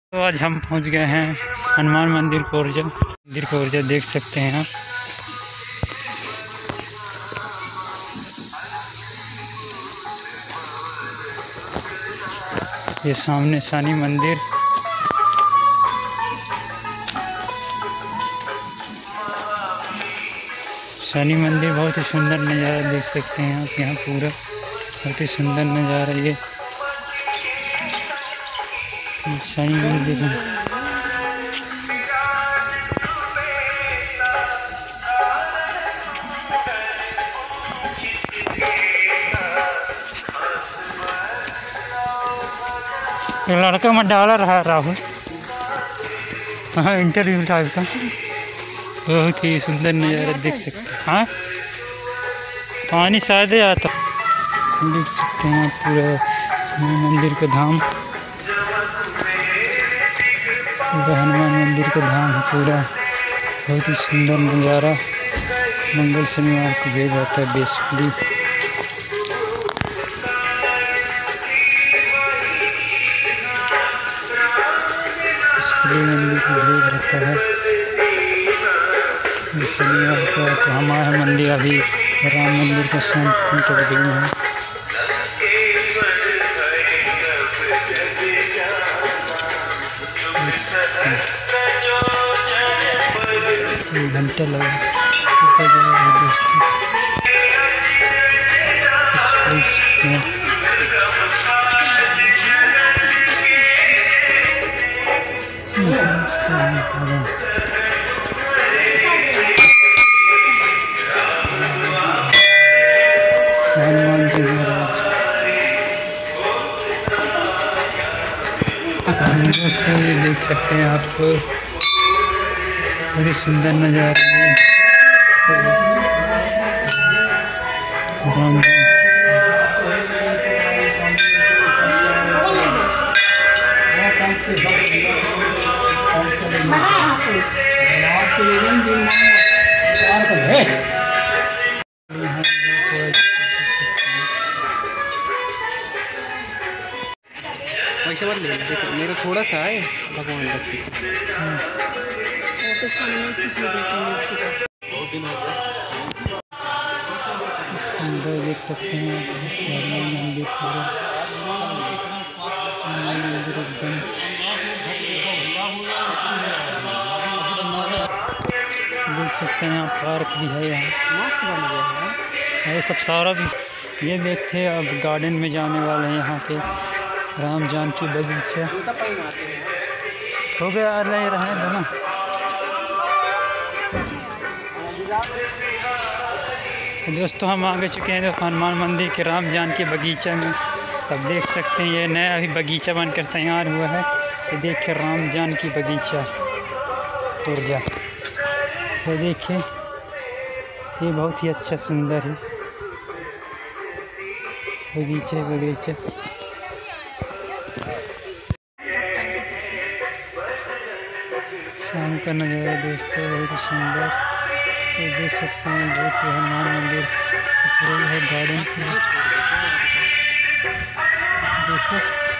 तो आज हम पहुंच गए हैं हनुमान मंदिर कोरजा। देख सकते हैं आप। ये सामने शनि मंदिर। शनि मंदिर बहुत ही सुंदर नज़ारा देख सकते हैं आप। यहाँ पूरा बहुत ही सुंदर नज़ारा ये शनि मंदिर है। ये लड़का मत डाला रहा राहुल। हाँ, इंटरव्यू टाइप का बहुत ही सुंदर नज़ारा देख सकते हैं। हाँ, पानी शायद आता देख सकते हैं पूरा मंदिर का धाम। पूरा हनुमान मंदिर का धाम है पूरा। बहुत ही सुंदर नज़ारा। मंगल शनिवार को भेज जाता है बेसिकली। मंदिर को भेज रहता है शनिवार को। तो हमारा मंदिर अभी राम मंदिर का शांति कर गई है। घंटे लगा दोस्तों। हनुमान जी महाराज दोस्तों, ये देख सकते हैं आप। बड़ी सुंदर नज़ारा है। वैसे मत ले, देखो मेरा थोड़ा सा है भगवान बस। सुंदर देख सकते हैं मंदिर पूरा। मंदिर एकदम देख सकते हैं। पार्क भी है यहाँ। ये सब सारा भी ये देखते अब गार्डन में जाने वाले हैं। यहाँ पे राम जानकी बगीचा हो गया। रहे ना दोस्तों, हम आगे चुके हैं हनुमान मंदिर के राम जानकी बगीचा में। अब देख सकते हैं ये नया अभी बगीचा बनकर तैयार हुआ है। ये देखिए राम जानकी बगीचा कोरजा। ये देखिए ये बहुत ही अच्छा सुंदर है बगीचा। शाम का नज़ारा दोस्तों बहुत ही सुंदर। ये देख सकते हैं बहुत ही हनुमान मंदिर पूरा है गार्डन में। देखो